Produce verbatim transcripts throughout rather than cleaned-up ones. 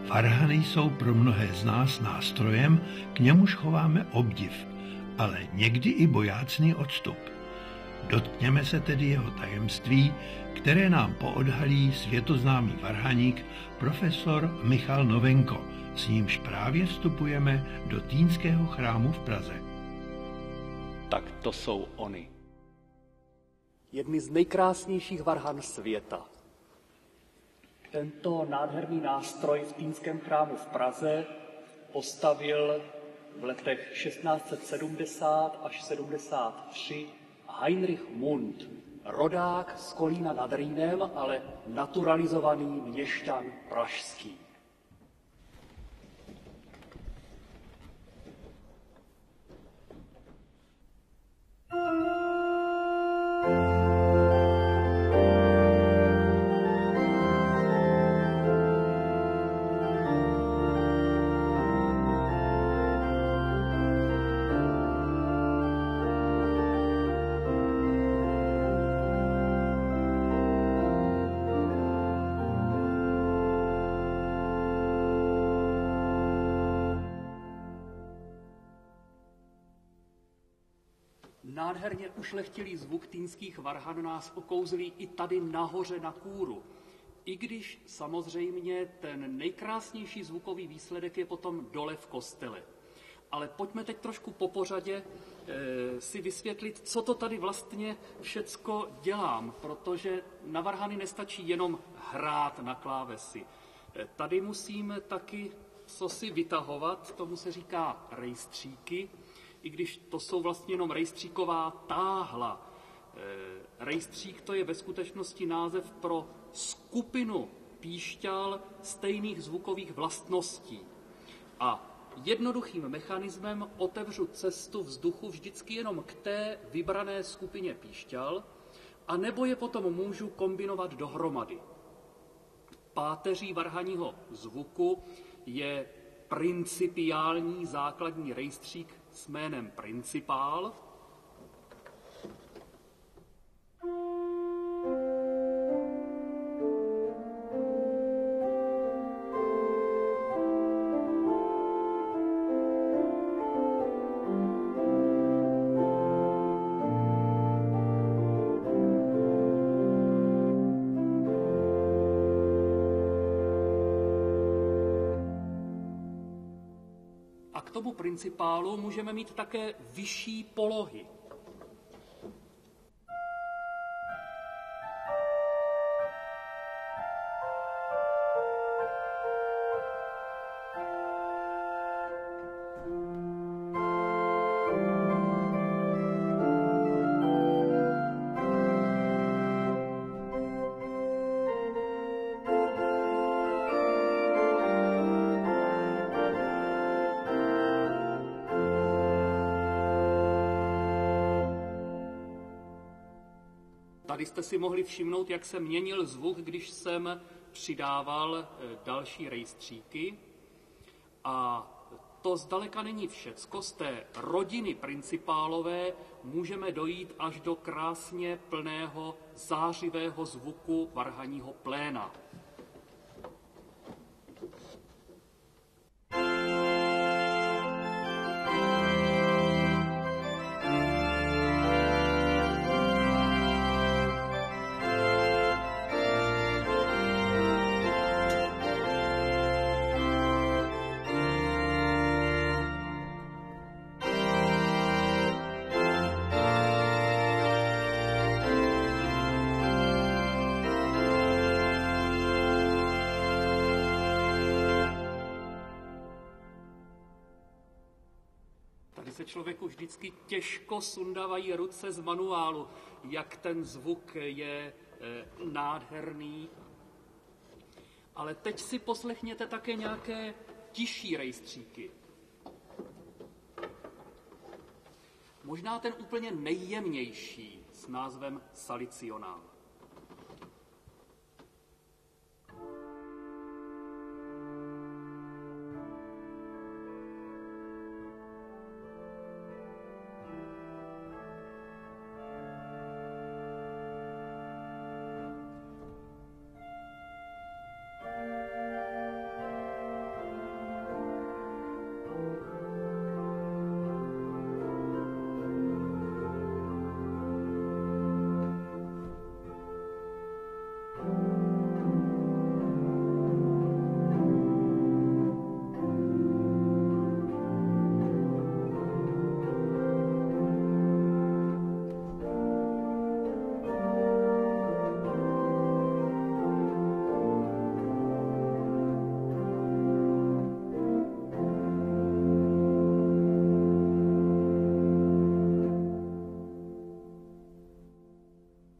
Varhany jsou pro mnohé z nás nástrojem, k němuž chováme obdiv, ale někdy i bojácný odstup. Dotkněme se tedy jeho tajemství, které nám poodhalí světoznámý varhaník profesor Michal Novenko, s nímž právě vstupujeme do Týnského chrámu v Praze. Tak to jsou oni. Jedny z nejkrásnějších varhan světa. Tento nádherný nástroj v Týnském chrámu v Praze postavil v letech šestnáct set sedmdesát až sedmdesát tři Heinrich Mund, rodák z Kolína nad Rýnem, ale naturalizovaný měšťan pražský. Nádherně ušlechtilý zvuk týnských varhan nás okouzlí i tady nahoře na kůru. I když samozřejmě ten nejkrásnější zvukový výsledek je potom dole v kostele. Ale pojďme teď trošku po pořadě e, si vysvětlit, co to tady vlastně všecko dělám, protože na varhany nestačí jenom hrát na klávesi. E, tady musím taky co si vytahovat, tomu se říká rejstříky, i když to jsou vlastně jenom rejstříková táhla. E, rejstřík to je ve skutečnosti název pro skupinu píšťal stejných zvukových vlastností. A jednoduchým mechanismem otevřu cestu vzduchu vždycky jenom k té vybrané skupině píšťal, a nebo je potom můžu kombinovat dohromady. Páteří varhaního zvuku je principiální základní rejstřík s jménem principál. K tomu principálu můžeme mít také vyšší polohy. Tady jste si mohli všimnout, jak se měnil zvuk, když jsem přidával další rejstříky. A to zdaleka není všecko. Z té rodiny principálové můžeme dojít až do krásně plného zářivého zvuku varhaního pléna. Se člověku vždycky těžko sundávají ruce z manuálu, jak ten zvuk je e, nádherný. Ale teď si poslechněte také nějaké tižší rejstříky. Možná ten úplně nejjemnější s názvem salicionál.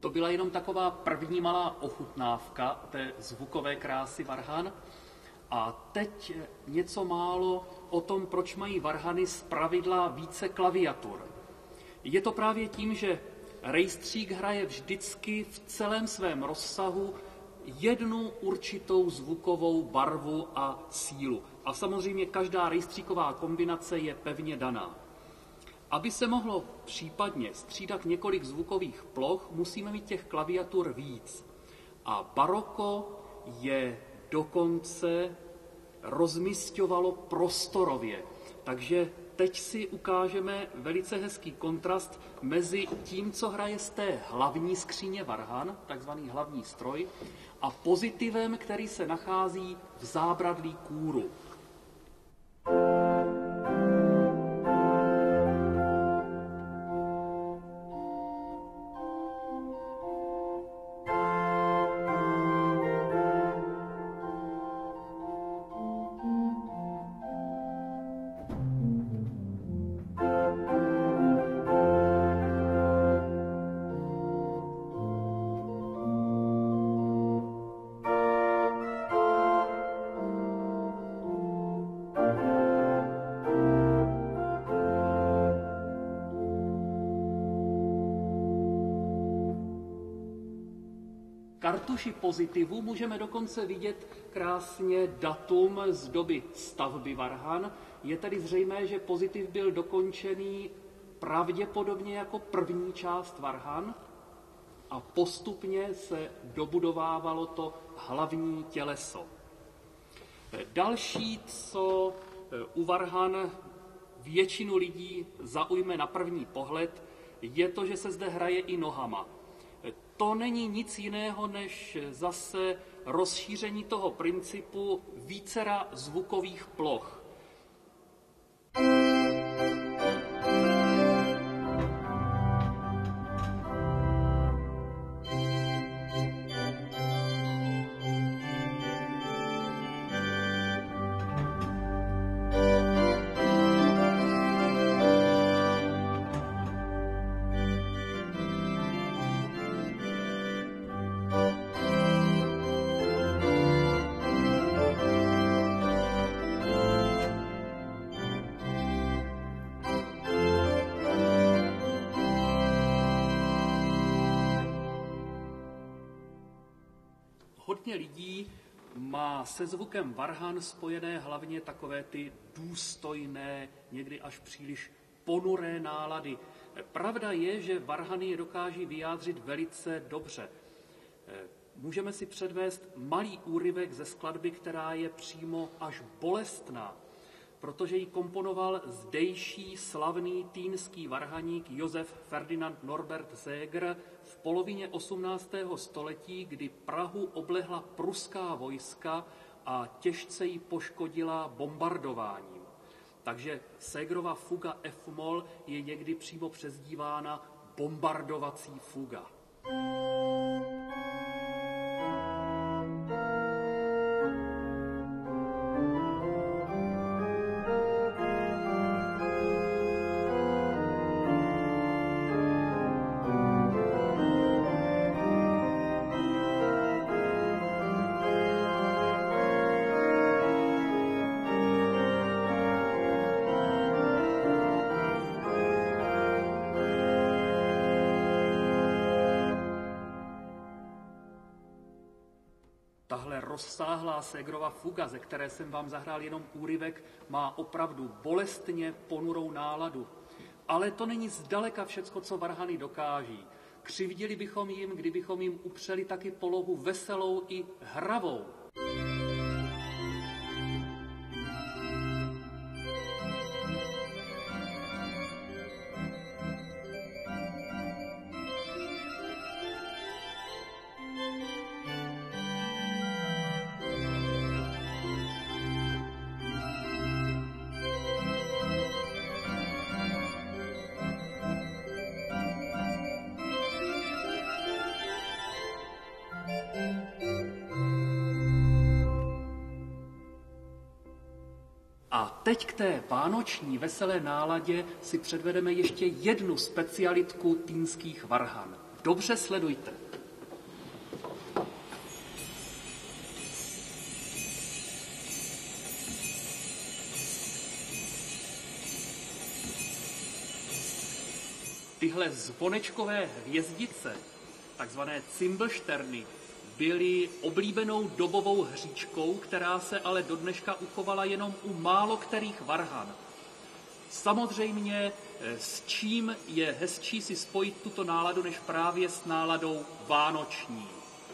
To byla jenom taková první malá ochutnávka té zvukové krásy varhan. A teď něco málo o tom, proč mají varhany zpravidla více klaviatur. Je to právě tím, že rejstřík hraje vždycky v celém svém rozsahu jednu určitou zvukovou barvu a sílu. A samozřejmě každá rejstříková kombinace je pevně daná. Aby se mohlo případně střídat několik zvukových ploch, musíme mít těch klaviatur víc. A baroko je dokonce rozmisťovalo prostorově. Takže teď si ukážeme velice hezký kontrast mezi tím, co hraje z té hlavní skříně varhan, takzvaný hlavní stroj, a pozitivem, který se nachází v zábradlí kůru. Kartuši pozitivu můžeme dokonce vidět krásně datum z doby stavby varhan. Je tedy zřejmé, že pozitiv byl dokončený pravděpodobně jako první část varhan a postupně se dobudovávalo to hlavní těleso. Další, co u varhan většinu lidí zaujme na první pohled, je to, že se zde hraje i nohama. To není nic jiného, než zase rozšíření toho principu vícera zvukových ploch. Hodně lidí má se zvukem varhan spojené hlavně takové ty důstojné, někdy až příliš ponuré nálady. Pravda je, že varhany je dokáží vyjádřit velice dobře. Můžeme si předvést malý úryvek ze skladby, která je přímo až bolestná, protože ji komponoval zdejší slavný týnský varhaník Josef Ferdinand Norbert Seeger v polovině osmnáctého století, kdy Prahu oblehla pruská vojska a těžce ji poškodila bombardováním. Takže Seegerova fuga F-moll je někdy přímo přezdívána bombardovací fuga. Tahle rozsáhlá Seegerova fuga, ze které jsem vám zahrál jenom úryvek, má opravdu bolestně ponurou náladu. Ale to není zdaleka všecko, co varhany dokáží. Křivdili bychom jim, kdybychom jim upřeli taky polohu veselou i hravou. A teď k té vánoční veselé náladě si předvedeme ještě jednu specialitku týnských varhan. Dobře sledujte. Tyhle zvonečkové hvězdice, takzvané cymblšterny, byly oblíbenou dobovou hříčkou, která se ale do dneška uchovala jenom u málo kterých varhan. Samozřejmě s čím je hezčí si spojit tuto náladu, než právě s náladou vánoční.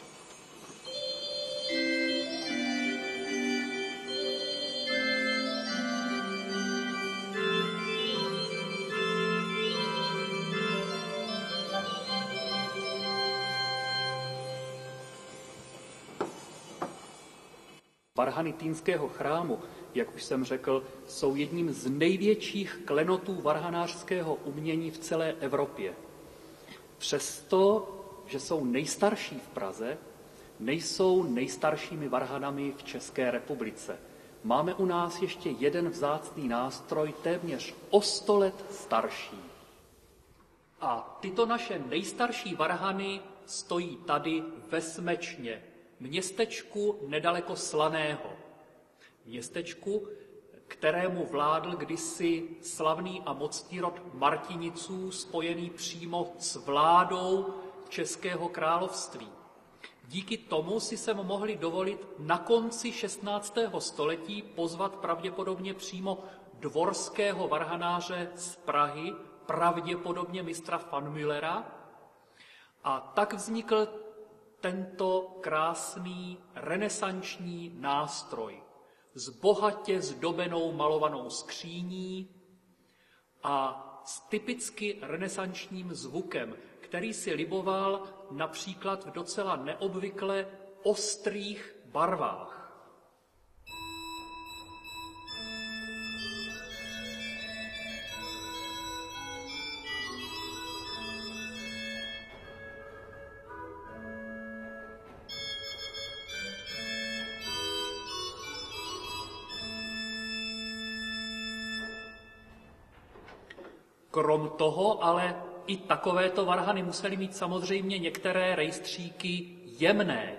Varhany Týnského chrámu, jak už jsem řekl, jsou jedním z největších klenotů varhanářského umění v celé Evropě. Přesto, že jsou nejstarší v Praze, nejsou nejstaršími varhanami v České republice. Máme u nás ještě jeden vzácný nástroj, téměř o sto let starší. A tyto naše nejstarší varhany stojí tady ve Smečně, městečku nedaleko Slaného. Městečku, kterému vládl kdysi slavný a mocný rod Martiniců, spojený přímo s vládou Českého království. Díky tomu si sem mohli dovolit na konci šestnáctého století pozvat pravděpodobně přímo dvorského varhanáře z Prahy, pravděpodobně mistra van Müllera. A tak vznikl tento krásný renesanční nástroj s bohatě zdobenou malovanou skříní a s typicky renesančním zvukem, který si liboval například v docela neobvykle ostrých barvách. Krom toho ale i takovéto varhany musely mít samozřejmě některé rejstříky jemné.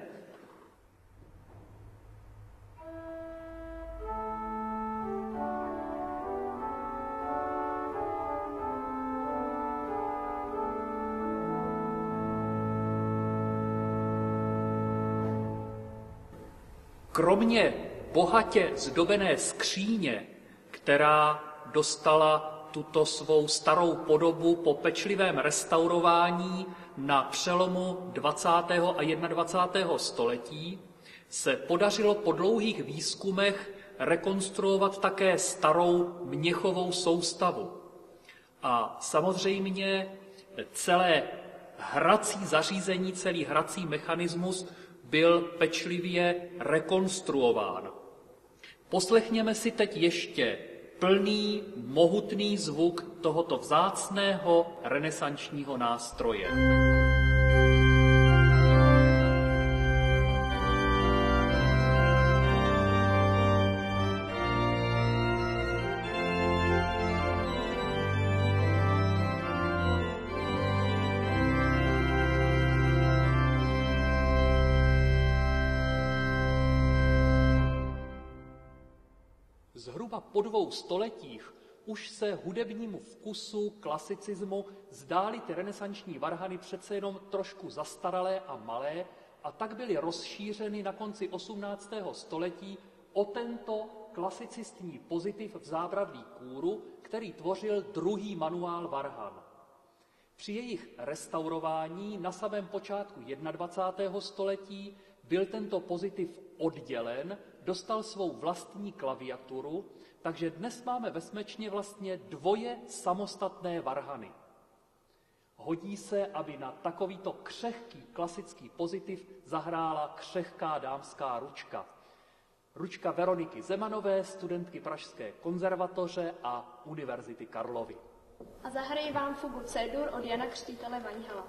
Kromě bohatě zdobené skříně, která dostala tuto svou starou podobu po pečlivém restaurování na přelomu dvacátého a dvacátého prvního století, se podařilo po dlouhých výzkumech rekonstruovat také starou měchovou soustavu. A samozřejmě celé hrací zařízení, celý hrací mechanismus byl pečlivě rekonstruován. Poslechněme si teď ještě plný, mohutný zvuk tohoto vzácného renesančního nástroje. Zhruba po dvou stoletích už se hudebnímu vkusu klasicismu zdály ty renesanční varhany přece jenom trošku zastaralé a malé, a tak byly rozšířeny na konci osmnáctého století o tento klasicistní pozitiv v zábradlí kůru, který tvořil druhý manuál varhan. Při jejich restaurování na samém počátku dvacátého prvního století byl tento pozitiv oddělen, dostal svou vlastní klaviaturu, takže dnes máme ve Smečně vlastně dvoje samostatné varhany. Hodí se, aby na takovýto křehký klasický pozitiv zahrála křehká dámská ručka. Ručka Veroniky Zemanové, studentky Pražské konzervatoře a Univerzity Karlovy. A zahraji vám fugu C-dur od Jana Křtítele Vaňhala.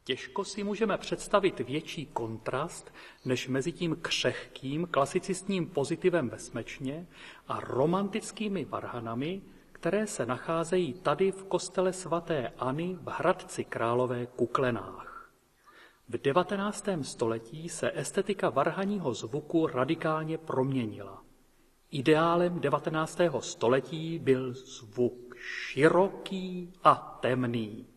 Těžko si můžeme představit větší kontrast než mezi tím křehkým klasicistním pozitivem ve Smečně a romantickými varhanami, které se nacházejí tady v kostele svaté Anny v Hradci Králové Kuklenách. V devatenáctém století se estetika varhaního zvuku radikálně proměnila. Ideálem devatenáctého století byl zvuk široký a temný.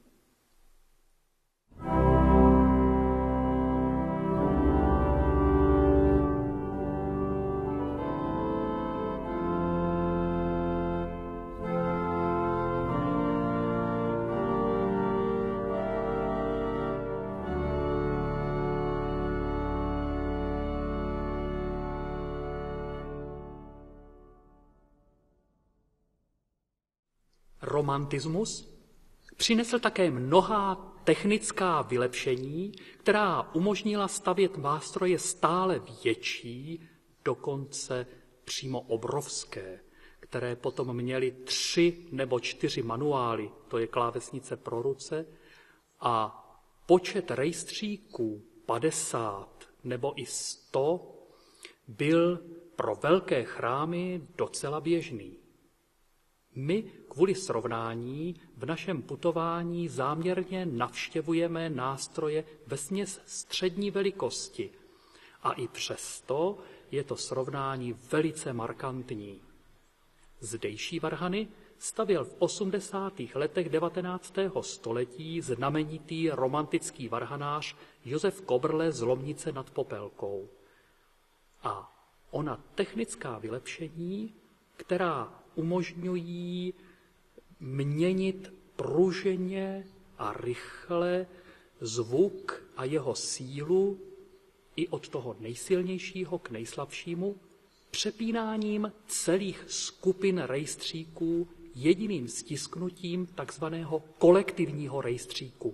Romantismus přinesl také mnohá technická vylepšení, která umožnila stavět nástroje stále větší, dokonce přímo obrovské, které potom měly tři nebo čtyři manuály, to je klávesnice pro ruce, a počet rejstříků padesát nebo i sto byl pro velké chrámy docela běžný. My kvůli srovnání v našem putování záměrně navštěvujeme nástroje vesměs střední velikosti a i přesto je to srovnání velice markantní. Zdejší varhany stavěl v osmdesátých letech devatenáctého století znamenitý romantický varhanář Josef Kobrle z Lomnice nad Popelkou. A ona technická vylepšení, která umožňují měnit pruženě a rychle zvuk a jeho sílu i od toho nejsilnějšího k nejslabšímu, přepínáním celých skupin rejstříků jediným stisknutím takzvaného kolektivního rejstříku.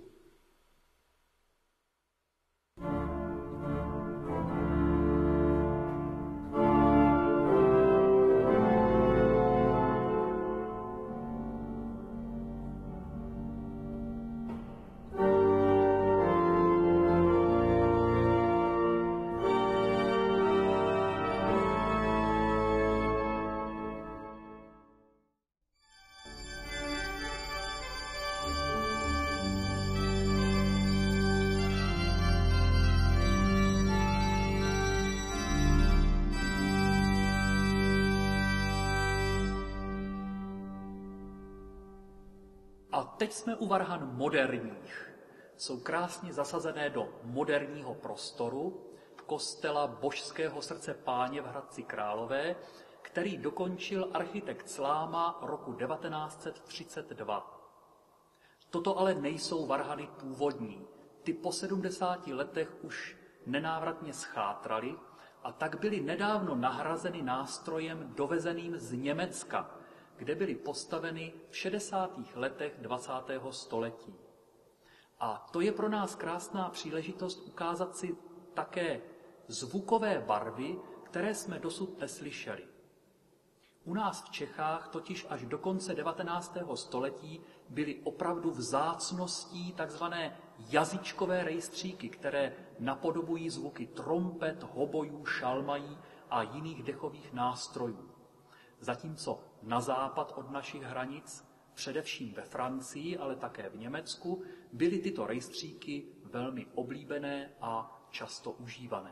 A teď jsme u varhan moderních. Jsou krásně zasazené do moderního prostoru kostela Božského srdce Páně v Hradci Králové, který dokončil architekt Sláma roku devatenáct set třicet dva. Toto ale nejsou varhany původní. Ty po sedmdesáti letech už nenávratně schátraly a tak byly nedávno nahrazeny nástrojem dovezeným z Německa, kde byly postaveny v šedesátých letech dvacátého století. A to je pro nás krásná příležitost ukázat si také zvukové barvy, které jsme dosud neslyšeli. U nás v Čechách totiž až do konce devatenáctého století byly opravdu vzácností takzvané jazyčkové rejstříky, které napodobují zvuky trompet, hobojů, šalmají a jiných dechových nástrojů. Zatímco na západ od našich hranic, především ve Francii, ale také v Německu, byly tyto rejstříky velmi oblíbené a často užívané.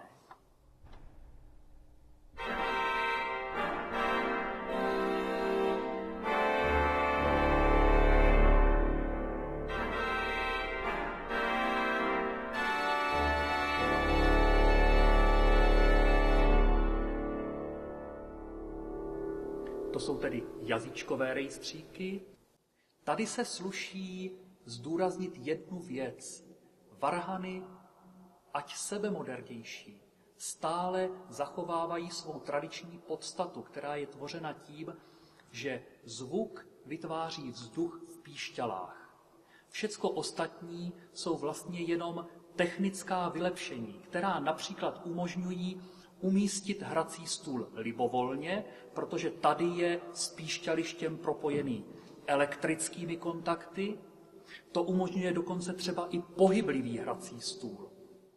To jsou tedy jazyčkové rejstříky. Tady se sluší zdůraznit jednu věc. Varhany, ať sebemodernější, stále zachovávají svou tradiční podstatu, která je tvořena tím, že zvuk vytváří vzduch v píšťalách. Všecko ostatní jsou vlastně jenom technická vylepšení, která například umožňují umístit hrací stůl libovolně, protože tady je s píšťalištěm propojený elektrickými kontakty, To umožňuje dokonce třeba i pohyblivý hrací stůl.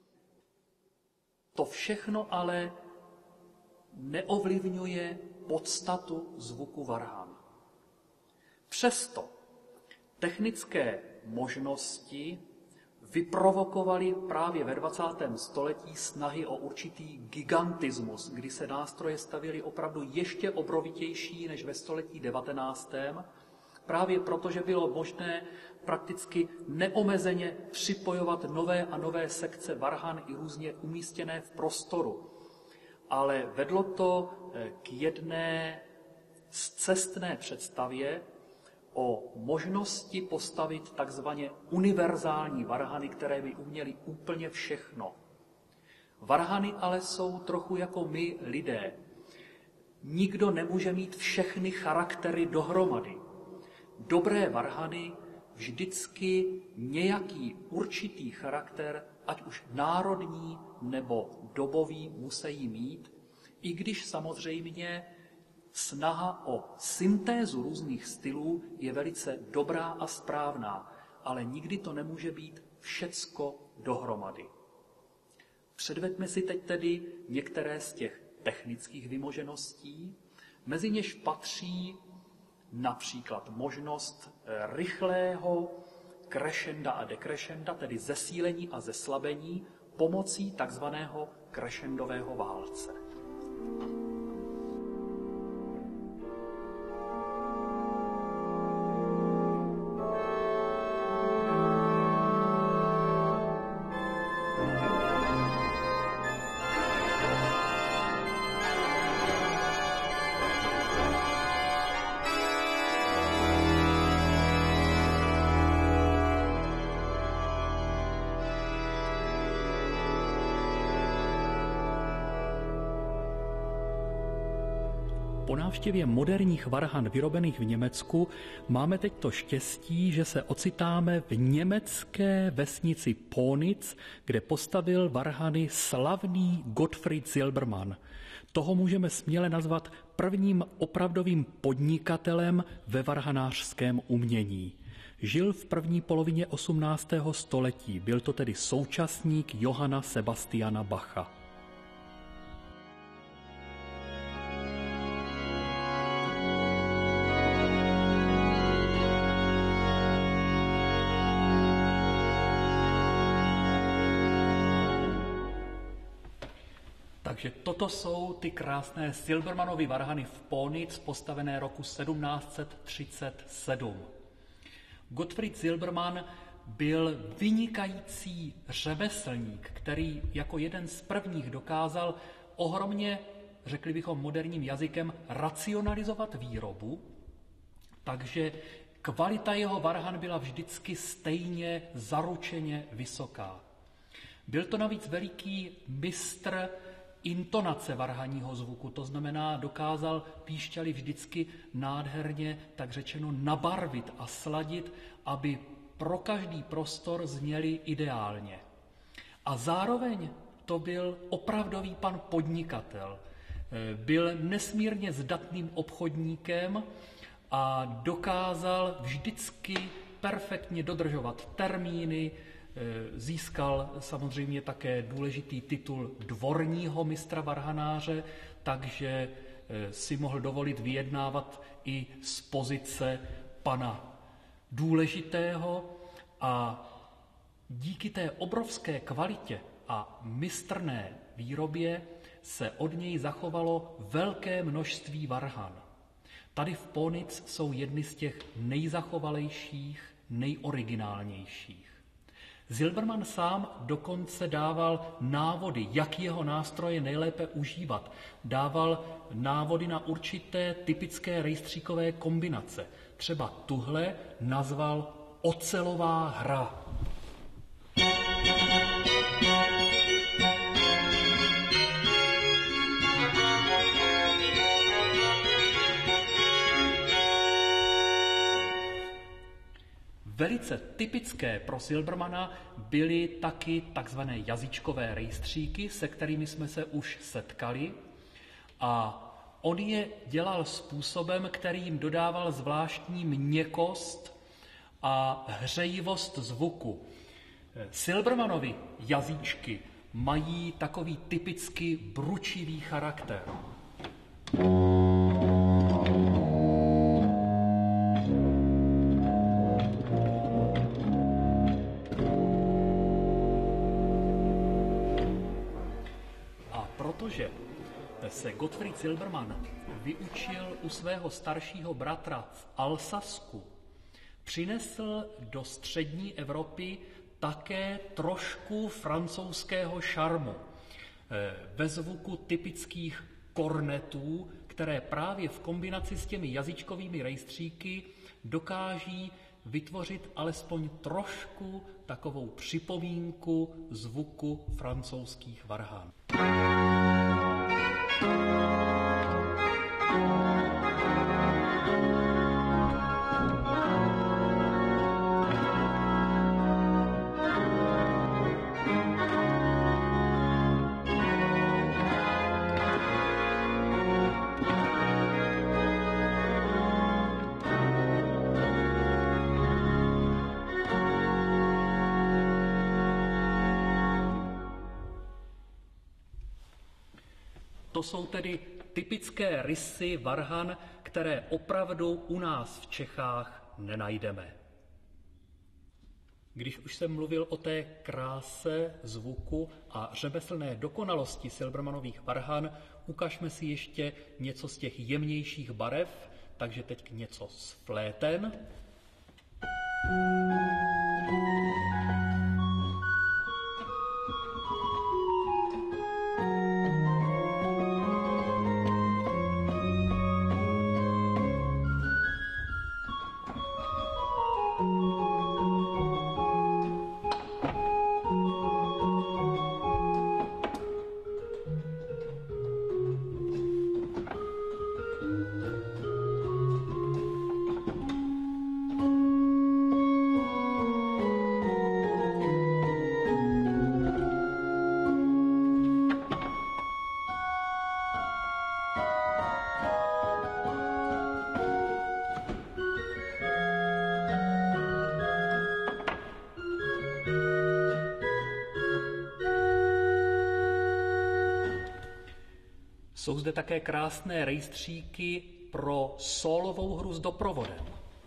To všechno ale neovlivňuje podstatu zvuku varhan. Přesto technické možnosti vyprovokovaly právě ve dvacátém století snahy o určitý gigantismus, kdy se nástroje stavěly opravdu ještě obrovitější než ve století devatenáctém Právě proto, že bylo možné prakticky neomezeně připojovat nové a nové sekce varhan i různě umístěné v prostoru. Ale vedlo to k jedné scestné představě o možnosti postavit takzvaně univerzální varhany, které by uměly úplně všechno. Varhany ale jsou trochu jako my lidé. Nikdo nemůže mít všechny charaktery dohromady. Dobré varhany vždycky nějaký určitý charakter, ať už národní nebo dobový, musí mít, i když samozřejmě snaha o syntézu různých stylů je velice dobrá a správná, ale nikdy to nemůže být všecko dohromady. Předveďme si teď tedy některé z těch technických vymožeností, mezi něž patří například možnost rychlého crescenda a decrescenda, tedy zesílení a zeslabení pomocí takzvaného crescendového válce. Po návštěvě moderních varhan vyrobených v Německu máme teď to štěstí, že se ocitáme v německé vesnici Ponitz, kde postavil varhany slavný Gottfried Silbermann. Toho můžeme směle nazvat prvním opravdovým podnikatelem ve varhanářském umění. Žil v první polovině osmnáctého století, byl to tedy současník Johanna Sebastiana Bacha. Takže toto jsou ty krásné Silbermannovy varhany v Ponitz, postavené roku sedmnáct set třicet sedm. Gottfried Silbermann byl vynikající řemeslník, který jako jeden z prvních dokázal ohromně, řekli bychom moderním jazykem, racionalizovat výrobu, takže kvalita jeho varhan byla vždycky stejně zaručeně vysoká. Byl to navíc veliký mistr intonace varhaního zvuku, to znamená, dokázal píšťaly vždycky nádherně, tak řečeno, nabarvit a sladit, aby pro každý prostor zněly ideálně. A zároveň to byl opravdový pan podnikatel. Byl nesmírně zdatným obchodníkem a dokázal vždycky perfektně dodržovat termíny. Získal samozřejmě také důležitý titul dvorního mistra varhanáře, takže si mohl dovolit vyjednávat i z pozice pana důležitého a díky té obrovské kvalitě a mistrné výrobě se od něj zachovalo velké množství varhan. Tady v Ponitz jsou jedny z těch nejzachovalejších, nejoriginálnějších. Silbermann sám dokonce dával návody, jak jeho nástroje nejlépe užívat. Dával návody na určité typické rejstříkové kombinace. Třeba tuhle nazval ocelová hra. Velice typické pro Silbermanna byly taky takzvané jazyčkové rejstříky, se kterými jsme se už setkali. A on je dělal způsobem, který jim dodával zvláštní měkkost a hřejivost zvuku. Silbermanovy jazyčky mají takový typicky bručivý charakter. A protože se Gottfried Silbermann vyučil u svého staršího bratra v Alsasku, přinesl do střední Evropy také trošku francouzského šarmu ve zvuku typických kornetů, které právě v kombinaci s těmi jazyčkovými rejstříky dokáží vytvořit alespoň trošku takovou připomínku zvuku francouzských varhan. To jsou tedy typické rysy varhan, které opravdu u nás v Čechách nenajdeme. Když už jsem mluvil o té kráse zvuku a řemeslné dokonalosti Silbermanových varhan, ukažme si ještě něco z těch jemnějších barev, takže teď něco z fléten. Jsou zde také krásné rejstříky pro sólovou hru s doprovodem.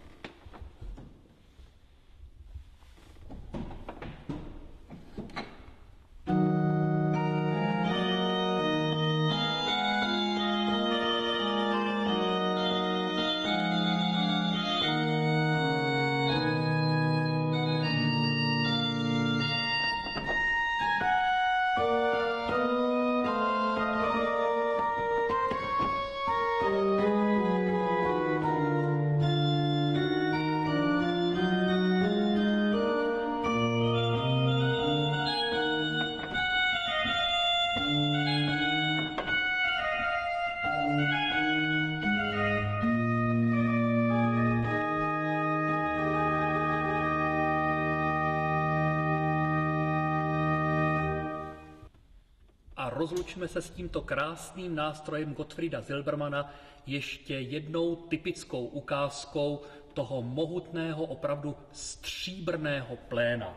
Rozlučme se s tímto krásným nástrojem Gottfrieda Silbermanna ještě jednou typickou ukázkou toho mohutného, opravdu stříbrného pléna.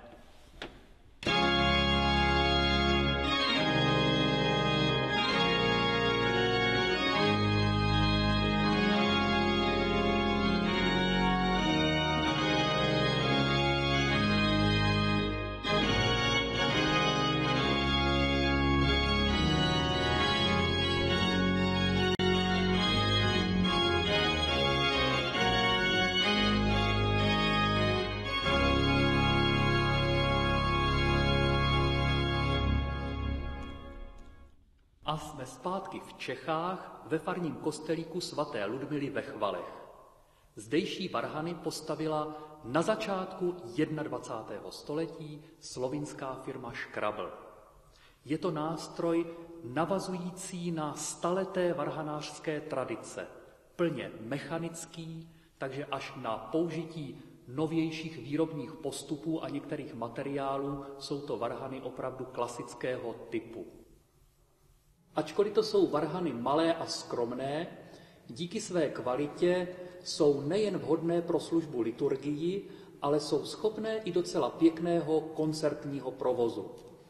A jsme zpátky v Čechách ve farním kostelíku svaté Ludmily ve Chvalech. Zdejší varhany postavila na začátku dvacátého prvního století slovinská firma Škrabl. Je to nástroj navazující na staleté varhanářské tradice, plně mechanický, takže až na použití novějších výrobních postupů a některých materiálů jsou to varhany opravdu klasického typu. Ačkoliv to jsou varhany malé a skromné, díky své kvalitě jsou nejen vhodné pro službu liturgii, ale jsou schopné i docela pěkného koncertního provozu.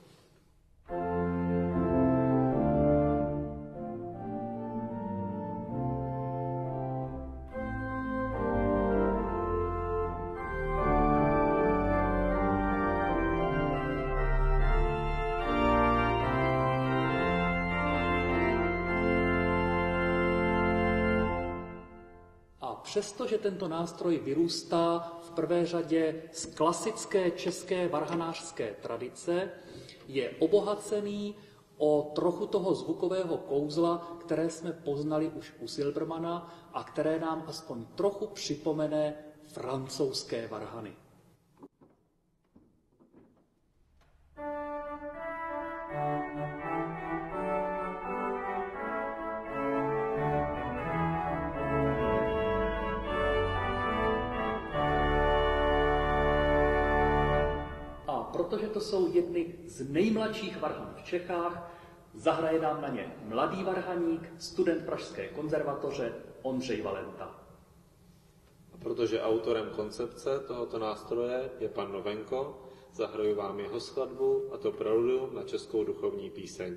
Přestože tento nástroj vyrůstá v prvé řadě z klasické české varhanářské tradice, je obohacený o trochu toho zvukového kouzla, které jsme poznali už u Silbermana a které nám aspoň trochu připomene francouzské varhany. Protože to jsou jedny z nejmladších varhan v Čechách, zahraje nám na ně mladý varhaník, student Pražské konzervatoře Ondřej Valenta. A protože autorem koncepce tohoto nástroje je pan Novenko, zahraju vám jeho skladbu, a to preludium na českou duchovní píseň.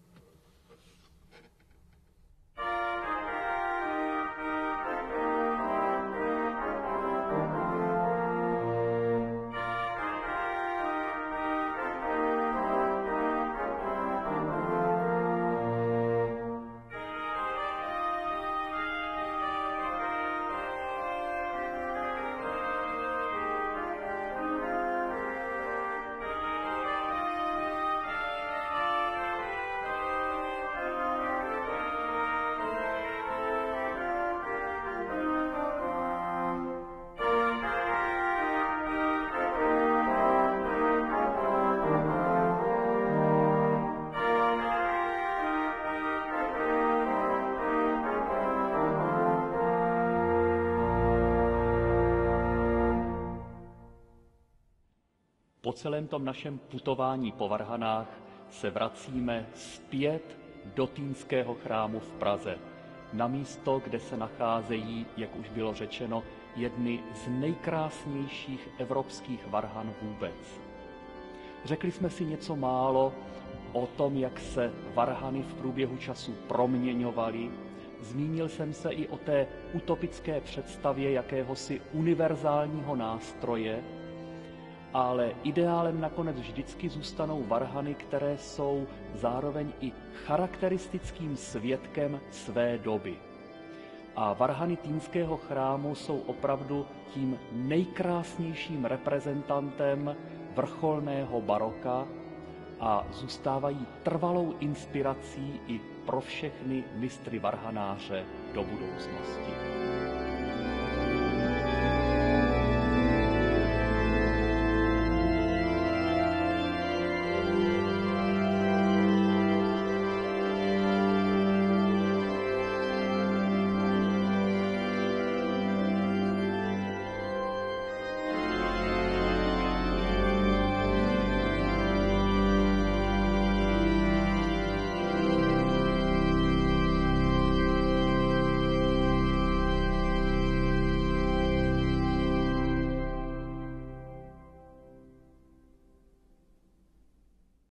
Po celém tom našem putování po varhanách se vracíme zpět do Týnského chrámu v Praze, na místo, kde se nacházejí, jak už bylo řečeno, jedny z nejkrásnějších evropských varhan vůbec. Řekli jsme si něco málo o tom, jak se varhany v průběhu času proměňovaly. Zmínil jsem se i o té utopické představě jakéhosi univerzálního nástroje, ale ideálem nakonec vždycky zůstanou varhany, které jsou zároveň i charakteristickým svědkem své doby. A varhany Týnského chrámu jsou opravdu tím nejkrásnějším reprezentantem vrcholného baroka a zůstávají trvalou inspirací i pro všechny mistry varhanáře do budoucnosti.